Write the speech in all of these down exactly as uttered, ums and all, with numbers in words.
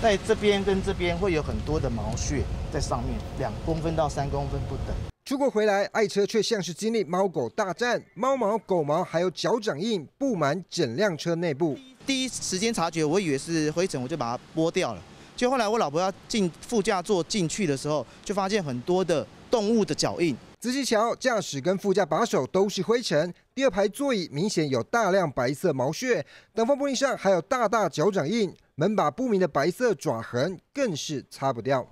在这边跟这边会有很多的毛屑在上面，两公分到三公分不等。 出国回来，爱车却像是经历猫狗大战，猫毛、狗毛还有脚掌印布满整辆车内部。 第一时间察觉，我以为是灰尘，我就把它拨掉了。就后来我老婆要进副驾座进去的时候，就发现很多的动物的脚印。 仔细瞧，驾驶跟副驾把手都是灰尘，第二排座椅明显有大量白色毛屑，挡风玻璃上还有大大脚掌印，门把不明的白色爪痕更是擦不掉。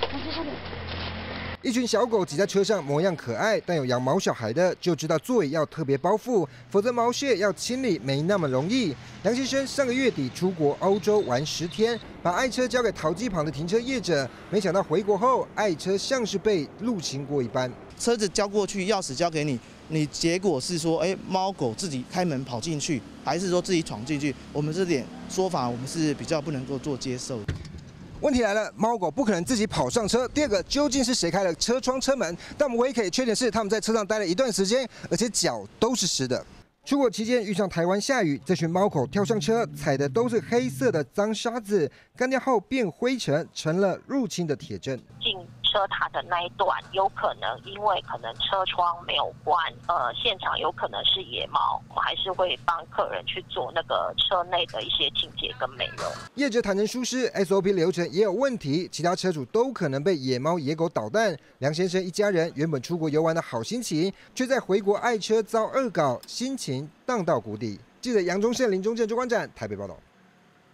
一群小狗挤在车上，模样可爱，但有养毛小孩的就知道座椅要特别包覆，否则毛屑要清理没那么容易。杨先生上个月底出国欧洲玩十天，把爱车交给桃机旁的停车业者，没想到回国后，爱车像是被入侵过一般。 车子交过去，钥匙交给你，你结果是说，哎，猫狗自己开门跑进去，还是说自己闯进去？我们这点说法，我们是比较不能够做接受的。 问题来了，猫狗不可能自己跑上车。第二个，究竟是谁开了车窗、车门？但我们唯一可以确定是，他们在车上待了一段时间，而且脚都是湿的。出国期间遇上台湾下雨，这群猫狗跳上车，踩的都是黑色的脏沙子，干掉后变灰尘，成了入侵的铁证。 进车塔的那一段，有可能因为可能车窗没有关，呃，现场有可能是野猫，我们还是会帮客人去做那个车内的一些清洁跟美容。 业者坦诚疏失 ，S O P 流程也有问题，其他车主都可能被野猫、野狗捣蛋。梁先生一家人原本出国游玩的好心情，却在回国爱车遭恶搞，心情荡到谷底。记者杨忠胜、林忠正、周观展台北报道。